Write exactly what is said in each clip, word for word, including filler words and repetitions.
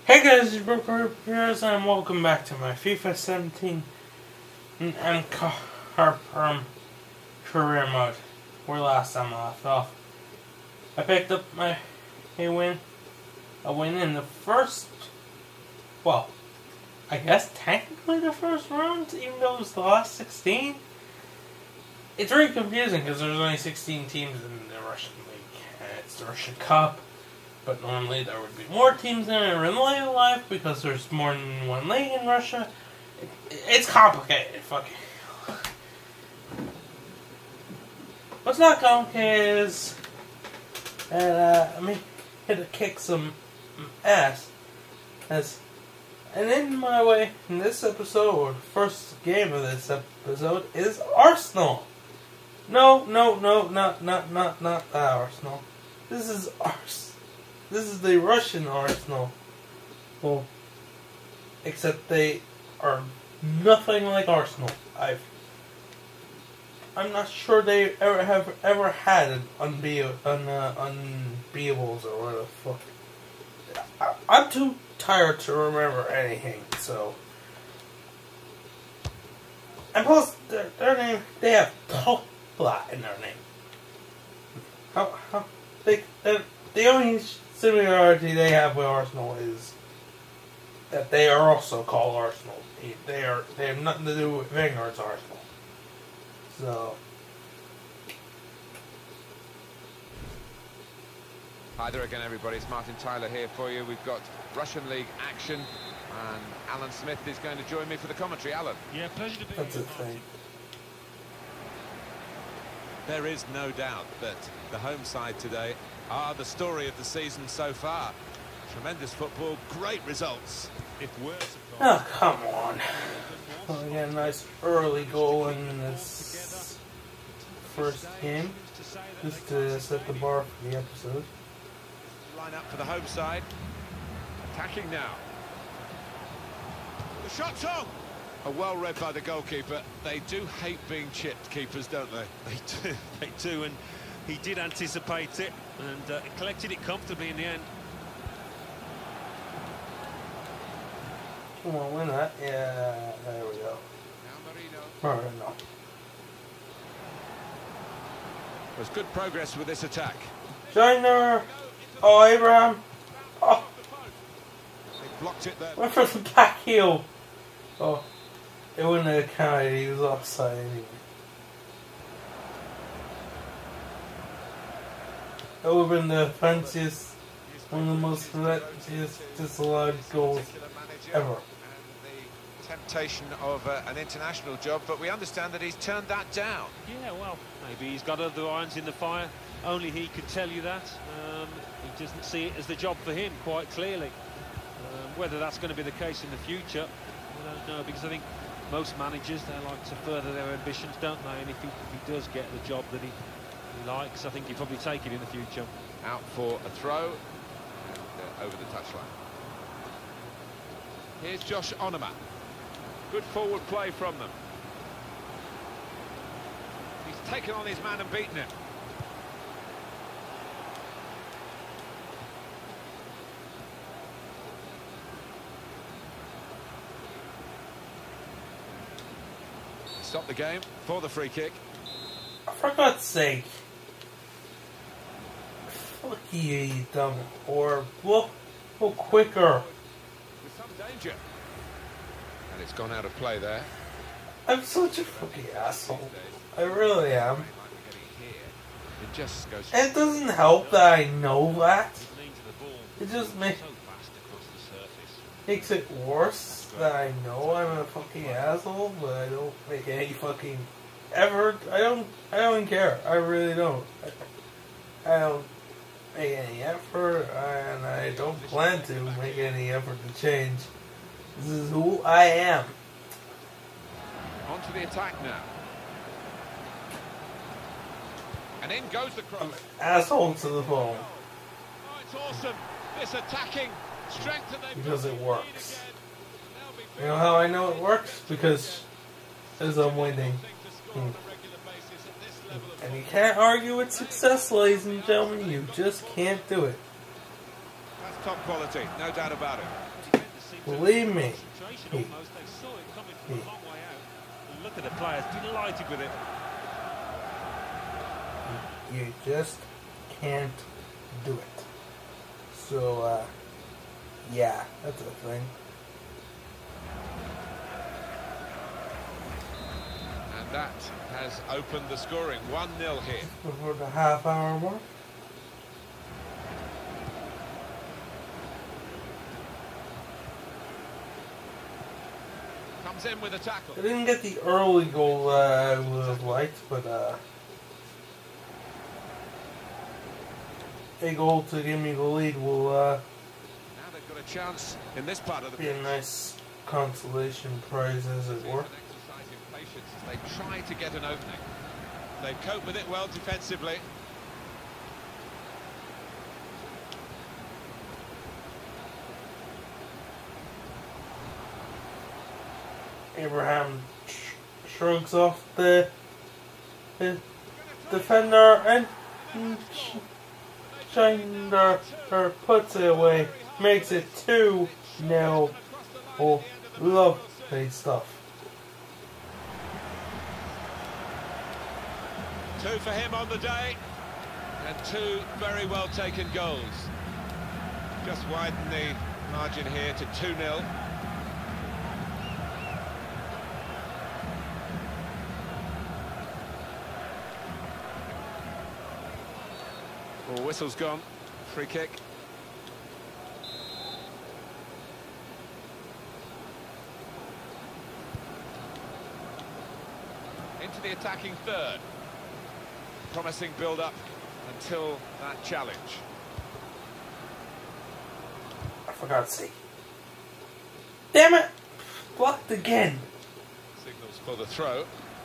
Hey guys, it's Brook Repairs and welcome back to my FIFA seventeen M Carperm career mode, where last time I left off. I picked up my a win, a win in the first, well, I guess technically the first round, even though it was the last sixteen. It's very confusing because there's only sixteen teams in the Russian League, and it's the Russian Cup. But normally there would be more teams in real life because there's more than one league in Russia. It, it's complicated, fucking. What's not complicated is that uh, I mean, hit to kick some ass. As and in my way in this episode, or the first game of this episode, is Arsenal. No, no, no, not, not, not, not that Arsenal. This is Arsenal. This is the Russian Arsenal. Well, except they are nothing like Arsenal. I've, I'm not sure they ever have ever had an unbe un, uh, unbeatables or whatever the fuck. I, I'm too tired to remember anything, so. And plus, their, their name, they have Tola in their name. How, how, they, the only similarity they have with Arsenal is that they are also called Arsenal. They are they have nothing to do with Vanguard's Arsenal. So hi there again, everybody. It's Martin Tyler here for you. We've got Russian League action, and Alan Smith is going to join me for the commentary. Alan. Yeah, pleasure to be that's here. a thing. There is no doubt that the home side today are the story of the season so far. Tremendous football, great results. If we're Oh, come on. Well, we got a nice early goal in this first game, just to set the bar for the episode. line up for the home side, attacking now. The shot's on. A well read by the goalkeeper. They do hate being chipped, keepers, don't they? They do, they do, and he did anticipate it and uh, collected it comfortably in the end. Come on, win that. Yeah, there we go. Alright, no. There's good progress with this attack. Joiner! Oh, Abraham! Oh, They blocked it there. went for the back heel! Oh, it wouldn't have counted, he was offside anyway. That would have been the fanciest, one of the most fanciest disallowed goals ever. Temptation of uh, an international job, but we understand that he's turned that down. Yeah, well, maybe he's got other irons in the fire. Only he could tell you that. Um, he doesn't see it as the job for him, quite clearly. Um, whether that's going to be the case in the future, I don't know, because I think most managers, they like to further their ambitions, don't they? And if he, if he does get the job that he, he likes, I think he'll probably take it in the future. Out for a throw, and uh, over the touchline. Here's Josh Onomah. Good forward play from them. He's taken on his man and beaten him. Stop the game for the free kick. For God's sake. Fuck you, you dumb whore. Look, look quicker. With some danger. And it's gone out of play there. I'm such a fucking asshole. I really am. It just goes. And it doesn't help that I know that. It just makes makes it worse that I know I'm a fucking asshole, but I don't make any fucking effort. I don't. I don't care. I really don't. I, I don't make any effort, and I don't plan to make any effort to change. This is who I am. On to the attack now. And in goes the cross. I'm an asshole to the phone. Oh, it's awesome. This attacking strength that they've Because got it works. again. You know how I know it works? Because as I'm winning. Hmm. And you can't argue with success, ladies and gentlemen. You just can't do it. That's top quality, no doubt about it. Believe me. Concentration almost. They saw it coming from a long way out. And look at the players, delighted with it. You just can't do it. So, uh, yeah, that's a thing. And that has opened the scoring. one nil here. Before the half hour mark. Comes in with a tackle. I didn't get the early goal uh, I would have liked, but uh, a goal to give me the lead will uh, Now they've got a chance in this part of the be a pitch. nice consolation prize, as it were. An exercise in patience as they try to get an opening. They cope with it well defensively. Abraham sh shrugs off the, the defender and sh Shinder puts it away, makes it two nil. Oh, lovely stuff. Two for him on the day, and two very well taken goals. Just widen the margin here to two nil. Oh, whistle's gone. Free kick. Into the attacking third. Promising build-up until that challenge. I forgot to say. Damn it! Blocked again. Signals for the throw.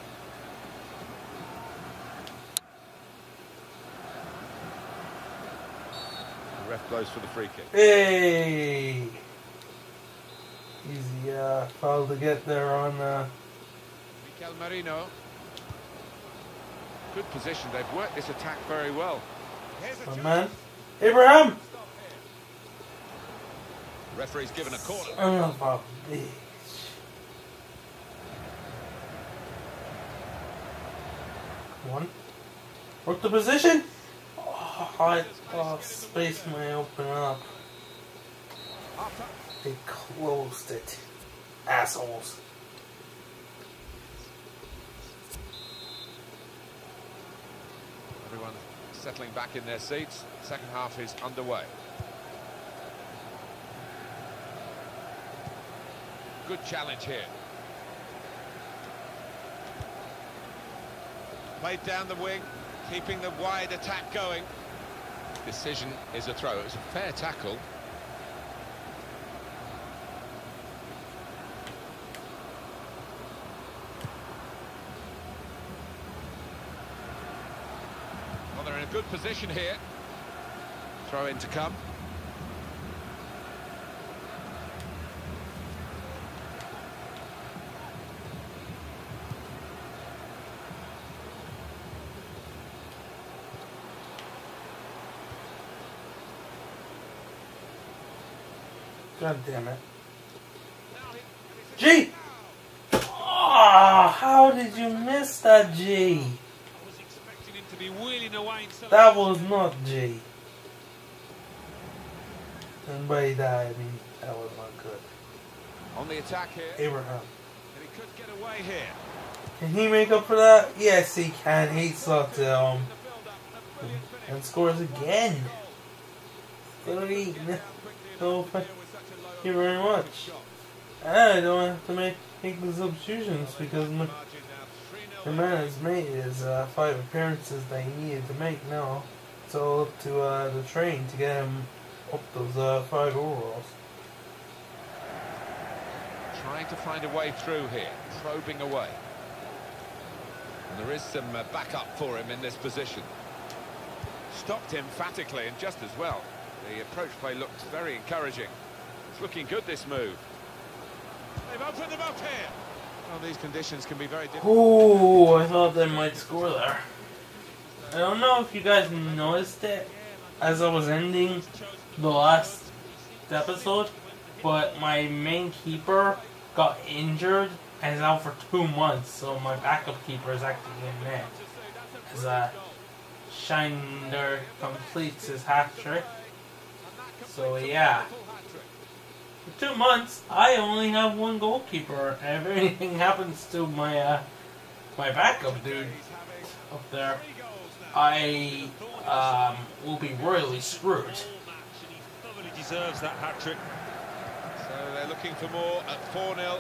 The ref blows for the free kick. Hey! Easy uh, foul to get there on uh, Mikel Merino. Good position. They've worked this attack very well. my man. Abraham! The referee's given a corner. Son of a bitch. One. Work the position. Oh, I thought space may open up. They closed it. Assholes. Everyone settling back in their seats. Second half is underway. Good challenge here. Played down the wing, keeping the wide attack going. Decision is a throw. It was a fair tackle. Well, they're in a good position here. Throw in to come. God damn it. G! Oh, how did you miss that G? I was expecting him to be wheeling away in some That was not G. And by that, I mean, that was not good. On the attack here. Abraham. And he could get away here. Can he make up for that? Yes, he can. He slots it home. And scores again. thirty. No, thank you very much. I don't have to make, make the substitutions because my, the man has made his uh, five appearances that he needed to make now. It's all up to uh, the train to get him up those uh, five overalls. Trying to find a way through here. Probing away. And there is some uh, backup for him in this position. Stopped emphatically and just as well. The approach play looked very encouraging. It's looking good, this move. They've opened them up here. Well, these conditions can be very difficult. Ooh, I thought they might score there. I don't know if you guys noticed it as I was ending the last episode, but my main keeper got injured and is out for two months, so my backup keeper is actually in there. As uh, Shinder completes his hat trick. So yeah. For two months, I only have one goalkeeper. And if anything happens to my uh, my backup dude up there, I um, will be royally screwed. He deserves that hat trick. So they're looking for more at four nil.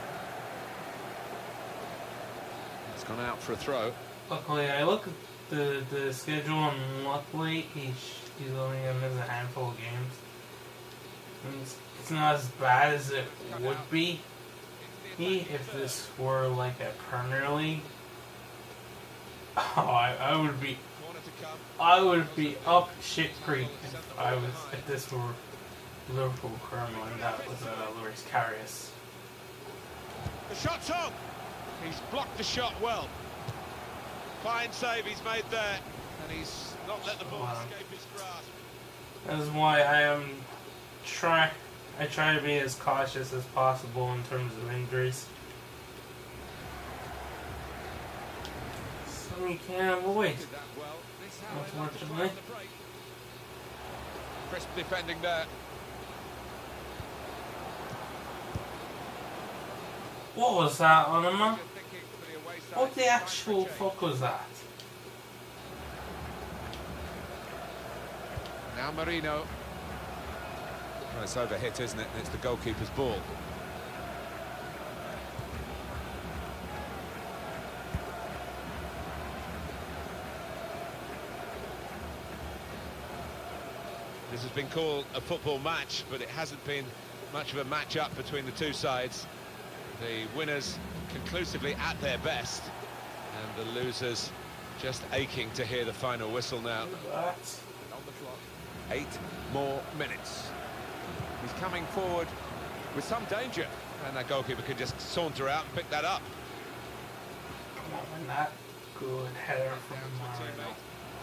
It's gone out for a throw. Luckily, I look at the, the schedule, and luckily he's, he's only going to miss a handful of games. And it's, it's not as bad as it would be if this were like a Premier League. Oh, I, I would be, I would be up shit creek if I was if this were Liverpool Colonel and that was uh, Luis Karius. The shot's on. He's blocked the shot well. Fine save he's made there, and he's not let the ball Wow. escape his grasp. That is why I am try. I try to be as cautious as possible in terms of injuries. So you can't avoid, Did that well. This how they like to unfortunately. find the break. Crisp defending there. What was that, Onima? Good thinking for the away side. What the actual fuck was that? Now Marino. Well, it's overhit, isn't it? It's the goalkeeper's ball. This has been called a football match, but it hasn't been much of a match-up between the two sides. The winners conclusively at their best, and the losers just aching to hear the final whistle now. That? On the clock. Eight more minutes. He's coming forward with some danger, and that goalkeeper can just saunter out and pick that up. Come on, that good header from Marino.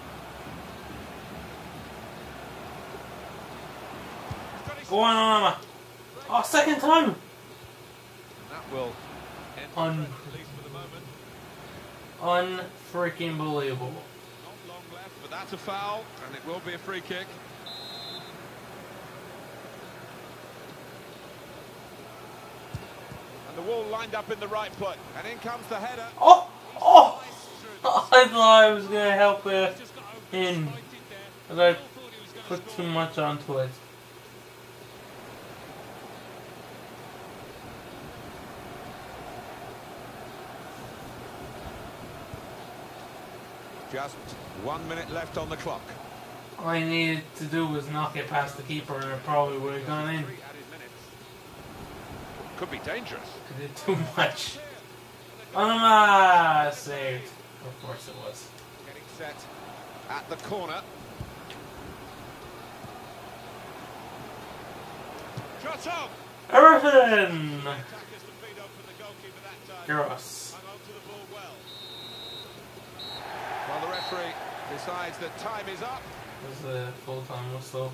Go on, Onima. Oh, second time. And that will end the Un- threat, at least for the moment. Unfreaking believable. Not long left, but that's a foul, and it will be a free kick. And the wall lined up in the right foot, and in comes the header. Oh! Oh! I thought I was going to help it in. But I put too much onto it. Just one minute left on the clock. All I needed to do was knock it past the keeper and it probably would have gone in. Three added minutes. Could be dangerous. I did too much. Onima saved. Of course it was. Getting set at the corner. Shot up! Everton! Attackers to feed open the goalkeeper that time. Gyros. Hung on to the ball well. While the referee decides that time is up. This is a full-time whistle.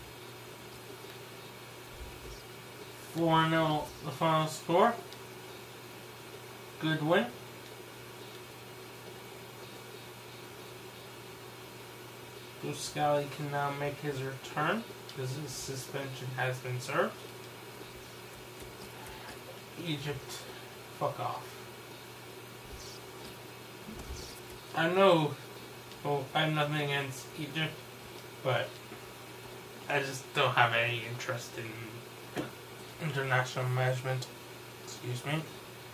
four nil the final score. Good win. Buscali can now make his return because his suspension has been served. Egypt, fuck off. I know, well, I have nothing against Egypt, but I just don't have any interest in international management. Excuse me.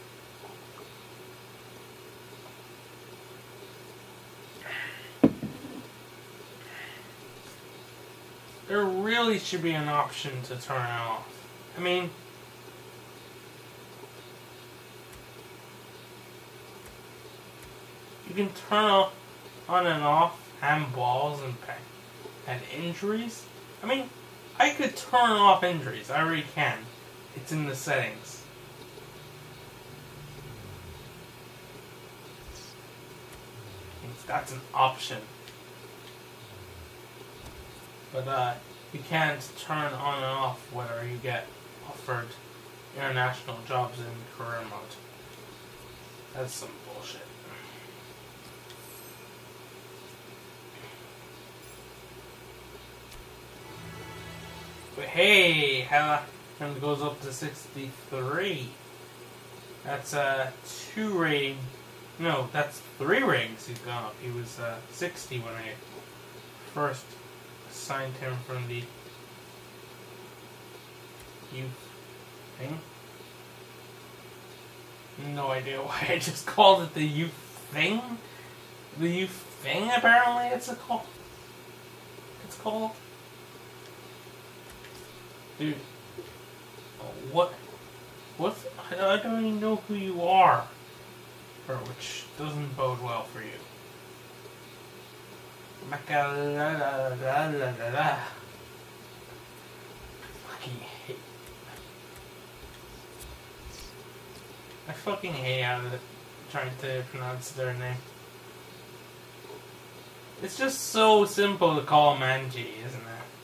There really should be an option to turn it off. I mean, you can turn off, on and off handballs and and injuries. I mean, I could turn off injuries. I already can. It's in the settings. That's an option. But uh, you can't turn on and off whether you get offered international jobs in career mode. That's some bullshit. But hey, how and goes up to sixty-three. That's uh two rating. No, that's three ratings he's gone up. He was uh, sixty when I first signed him from the youth thing. No idea why I just called it the youth thing. The youth thing, apparently it's a call. It's called. Dude, what? What? I don't even know who you are, or which doesn't bode well for you. Macaladadadadada. Fucking hate. I fucking hate how they're trying to pronounce their name. It's just so simple to call Manji, isn't it?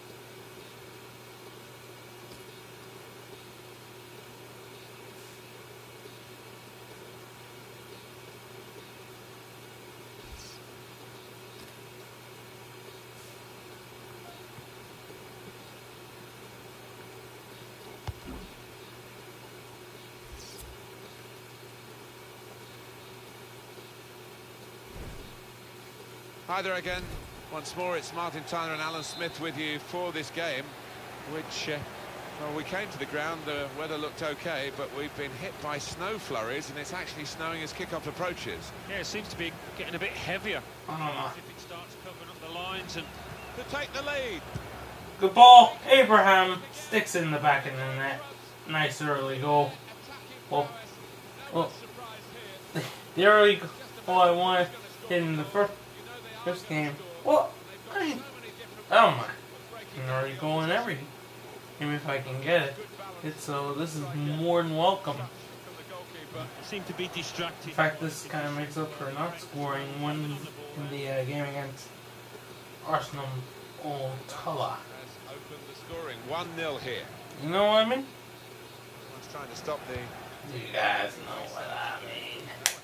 Hi there again. Once more, it's Martin Tyler and Alan Smith with you for this game, which, uh, well, we came to the ground, the weather looked okay, but we've been hit by snow flurries, and it's actually snowing as kickoff approaches. Yeah, it seems to be getting a bit heavier. Uh, If it starts covering up the lines and To take the lead. Good ball. Abraham sticks it in the back of the net. Nice early goal. Well, well the early goal I wanted in the first, first game. Well, I mean, I don't mind an early goal in every game if I can get it. It's, so this is more than welcome. seem to be distracted. In fact, this kind of makes up for not scoring one in the uh, game against Arsenal or Tulla. Open the scoring, one nil here. You know what I mean? He's trying to stop the... You guys know what I mean.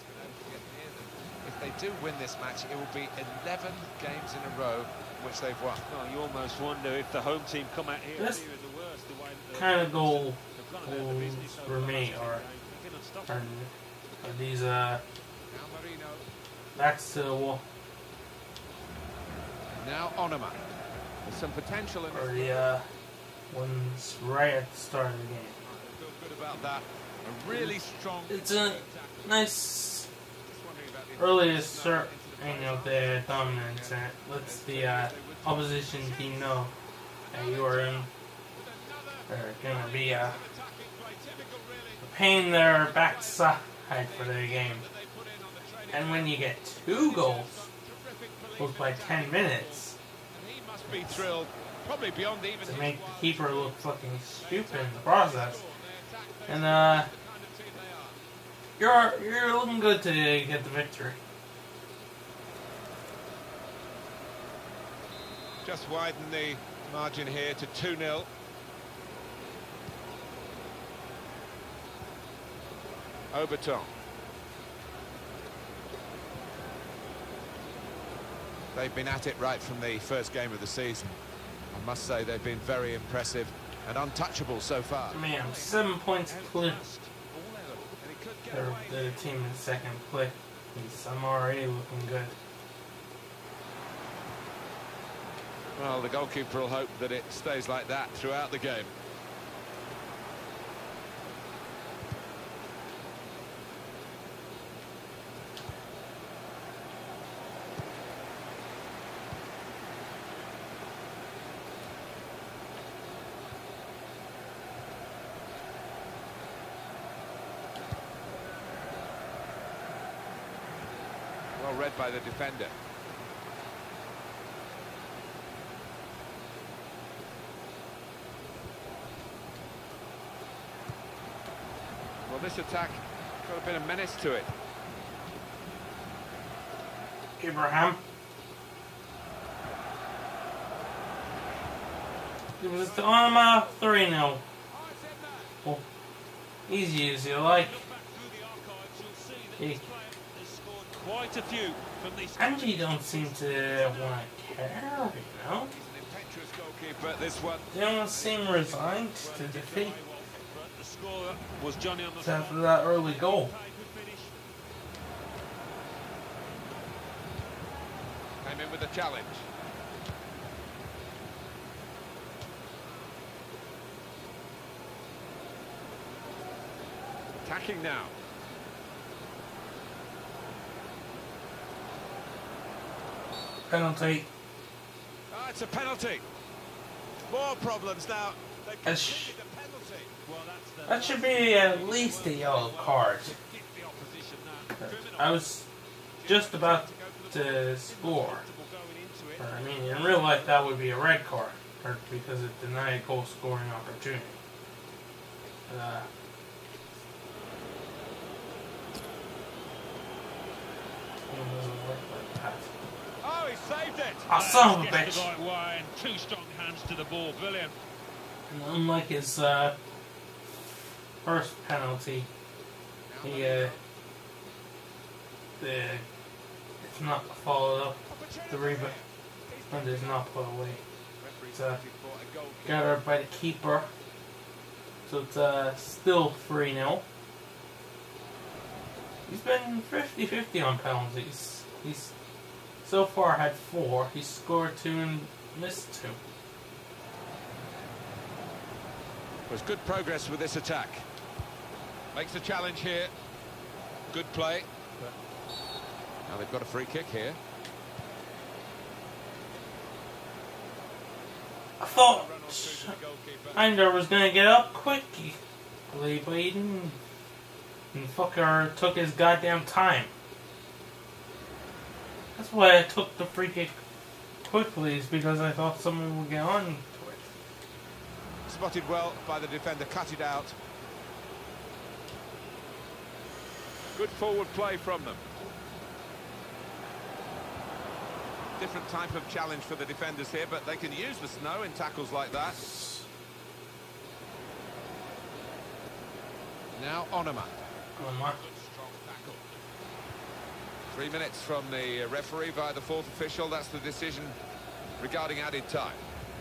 If they do win this match, it will be eleven games in a row which they've won. Well, you almost wonder if the home team come out here This here the worst, the way that kind of goal they've gone about the business for over the me, last or few games. They cannot stop are, them. are these uh Now Marino, backs to the wall, now Onuma. There's some potential in or this. the uh ones right at the start of the game. I feel good about that. A really strong... It's a nice Just wondering about the- early asserting of their dominance, and it lets the uh, opposition team know that you are in. They're gonna be uh, a pain in their backside for their game. And when you get two goals, both by ten minutes, And he must be thrilled, probably beyond even to his... make the keeper look fucking stupid in the process. And uh, you're you're looking good to get the victory. Just widen the margin here to two nil. Oberton. They've been at it right from the first game of the season. I must say they've been very impressive and untouchable so far. Man, seven points clear. And it could get They're away. the team in second place. I'm already looking good. Well, the goalkeeper will hope that it stays like that throughout the game. Well read by the defender. Well, this attack got a bit of menace to it. Abraham. It was the Onuma three nil. easy as you like. He, Quite a few from these. Angie don't seem to want to care, you know? Impetuous goalkeeper, this one. They almost seem resigned to defeat The scorer was Johnny on the after that early goal. Came in with a challenge. Attacking now. Penalty. Ah, it's a penalty. More problems now. They can That's- give the penalty. well, that's the That should be at least a yellow card. give the opposition that. I was just about to score. Going into it. I mean, in real life, that would be a red card, or because it denied goal scoring opportunity. Uh, it doesn't work like that. Oh, he saved it. Ah, son of a Gets bitch! the right way and two strong hands to the ball. Brilliant. And unlike his uh, first penalty, he uh, the it's not followed up. The rebound and is not put away. It's uh, gathered by the keeper, so it's uh, still three nil. He's been fifty fifty on penalties. He's so far had four. He's scored two and missed two. Was good progress with this attack. Makes the challenge here. Good play. Now they've got a free kick here. I thought Einder was going to get up quickly, but he didn't. And fucker took his goddamn time. That's why I took the free kick quickly, is because I thought someone would get on to it. Spotted well by the defender, cut it out. Good forward play from them. Different type of challenge for the defenders here, but they can use the snow in tackles like that. Now Onoma. Come on. Strong tackle. Three minutes from the referee via the fourth official. That's the decision regarding added time.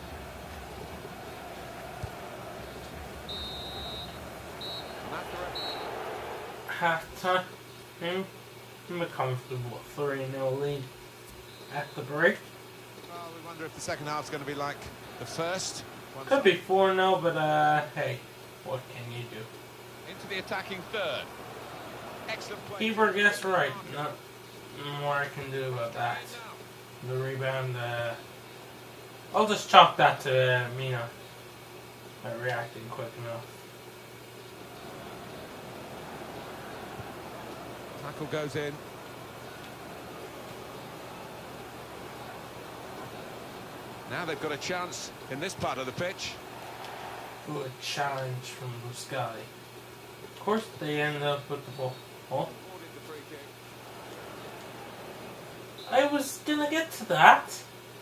And that's the referee. Half time. I'm I'm a comfortable three nil lead at the break. Well, we wonder if the second half's going to be like the first. One Could side be four nil, but uh, hey, what can you do? into the attacking third. Excellent play. Keeper gets right. Not more I can do about that. The rebound, uh, I'll just chalk that to uh, Mina uh, reacting quick enough. Tackle goes in. Now they've got a chance in this part of the pitch. Good challenge from Buscali. Of course, they end up with the ball. Oh, I was gonna get to that.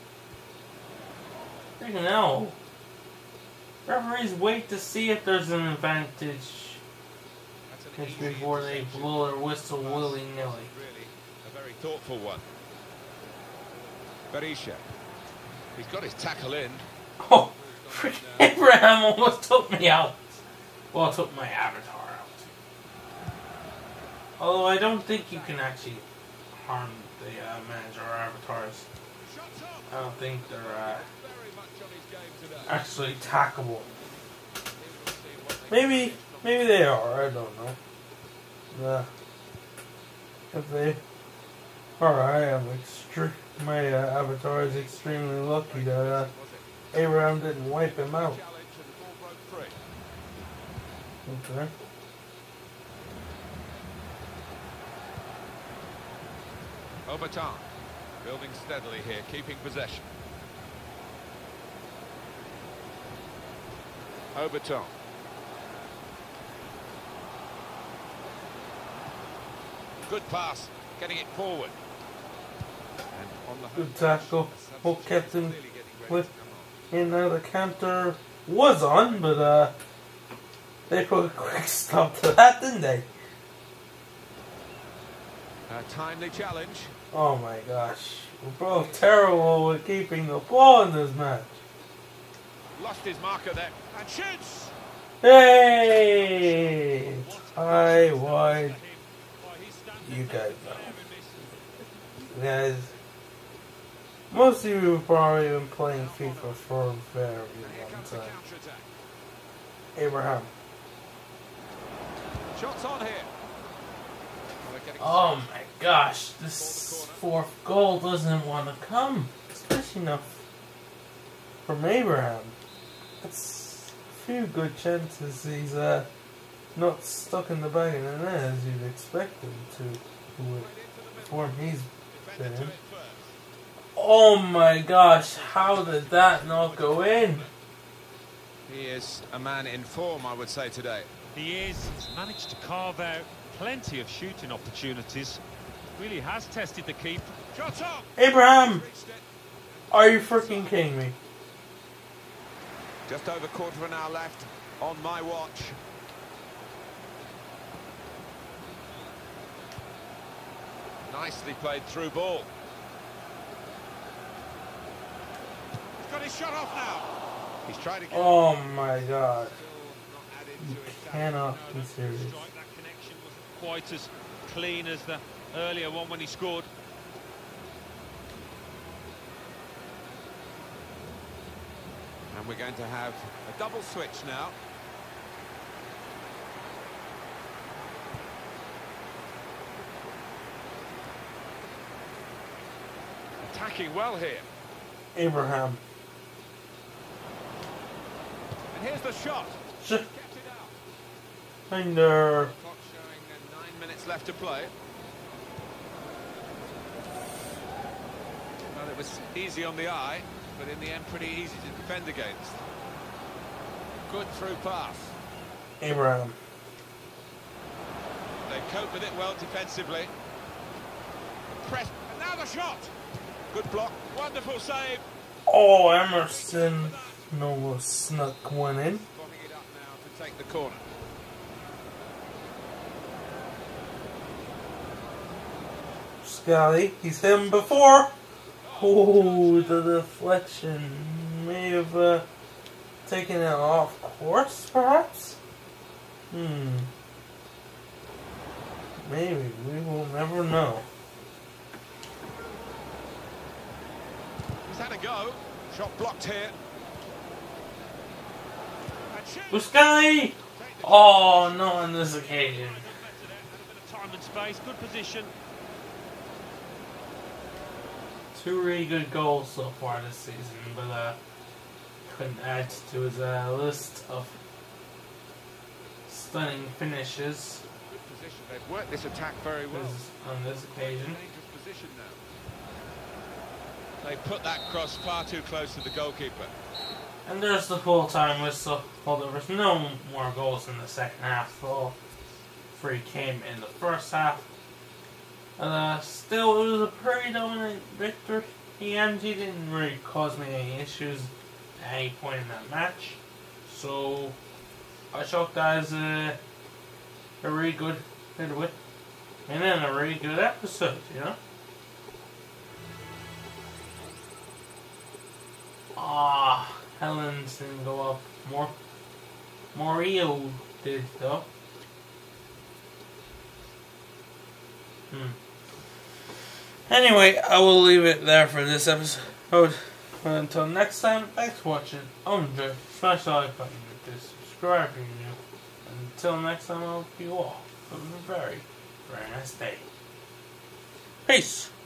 Freaking hell. Referees wait to see if there's an advantage That's an before they blow their whistle willy-nilly. Really, a very thoughtful one. Berisha. He's got his tackle in. Oh, freaking Abraham almost took me out. Well, took my avatar out. Although I don't think you can actually harm the uh, manager or avatars. I don't think they're uh, actually tackable. Maybe, maybe they are. I don't know. Uh, if they are, I am extreme. My uh, avatar is extremely lucky that uh, Abraham didn't wipe him out. Okay. Obertan building steadily here, keeping possession. Obertan. Good pass, getting it forward. And on the Good tackle. Hope kept him with. And now the counter was on, but uh, They put a quick stop to that, didn't they? A timely challenge. Oh my gosh. We're both terrible with keeping the ball in this match. Lost his marker there and shoots. Hey! High, wide. You guys know. Guys, most of you have probably been playing FIFA for a very long time. Abraham. Shots on here. Oh my gosh, this fourth goal doesn't want to come, especially not from Abraham. It's a few good chances he's uh, not stuck in the back of the net as you'd expect him to with the form he's been in. Oh my gosh, how did that not go in? He is a man in form, I would say, today. He is. He's managed to carve out plenty of shooting opportunities. Really has tested the keeper. Shots up. Abraham! Are you freaking kidding me? Just over quarter of an hour left on my watch. Nicely played through ball. He's got his shot off now. He's trying to get. Oh my god. You cannot be serious. That connection wasn't quite as clean as the earlier one when he scored. And we're going to have a double switch now. Attacking well here. Abraham. And here's the shot. Sh Under. Clock showing uh, nine minutes left to play. Well, it was easy on the eye, but in the end pretty easy to defend against. Good through pass. Abraham. They cope with it well defensively. Press, and now the shot. Good block, wonderful save. Oh, Emerson. No, snuck one in. Spotting it up now to take the corner. Scotty, he's hit him before. Oh, the deflection may have uh, taken it off course, perhaps? Hmm. Maybe. We will never know. He's had a go. Shot blocked here. Buscali! Oh, not on this occasion. Time and space, good position. Two really good goals so far this season, but uh, couldn't add to his uh, list of stunning finishes. Good position. They've worked this attack very well. On this occasion. Dangerous position now. They put that cross far too close to the goalkeeper. And there's the full-time whistle. Well, there was no more goals in the second half. All three came in the first half. And uh, still, it was a pretty dominant victory. E M G didn't really cause me any issues at any point in that match. So, I chalk that as a, a really good midway. And then a really good episode, you know? Ah, Helens didn't go up. More, Morio did though. Hmm. Anyway, I will leave it there for this episode. But until next time, thanks for watching. Oh, enjoy. Smash the like button if you're subscribed if you're new. Until next time, I hope you all have a very, very nice day. Peace.